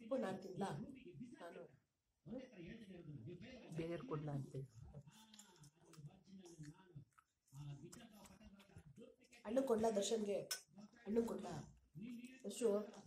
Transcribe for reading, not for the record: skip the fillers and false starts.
ಉಪ್ಪು ನಾನು ತಿನ್ಲಾ, ನಾನು ಬೇರೆ ಕೊಡ್ಲಾ ಅಂತೀನಿ. ಹಣ್ಣು ಕೊಡ್ಲಾ ದರ್ಶನ್ಗೆ? ಹಣ್ಣು ಕೊಡ್ಲಾ ದರ್ಶು?